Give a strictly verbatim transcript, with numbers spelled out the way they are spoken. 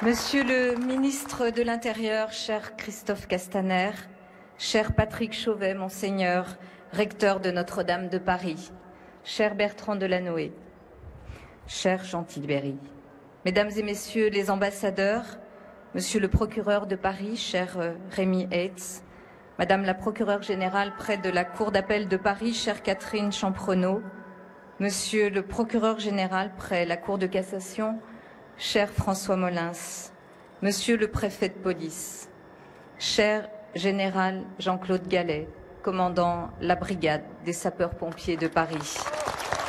Monsieur le ministre de l'Intérieur, cher Christophe Castaner, cher Patrick Chauvet, Monseigneur, recteur de Notre-Dame de Paris, cher Bertrand Delanoë, cher Jean Tilbury, Mesdames et Messieurs les ambassadeurs, Monsieur le procureur de Paris, cher Rémi Heitz, Madame la procureure générale près de la Cour d'appel de Paris, chère Catherine Champrenault, Monsieur le procureur général près la Cour de cassation, cher François Molins, Monsieur le préfet de police, cher général Jean-Claude Gallet, commandant la brigade des sapeurs-pompiers de Paris,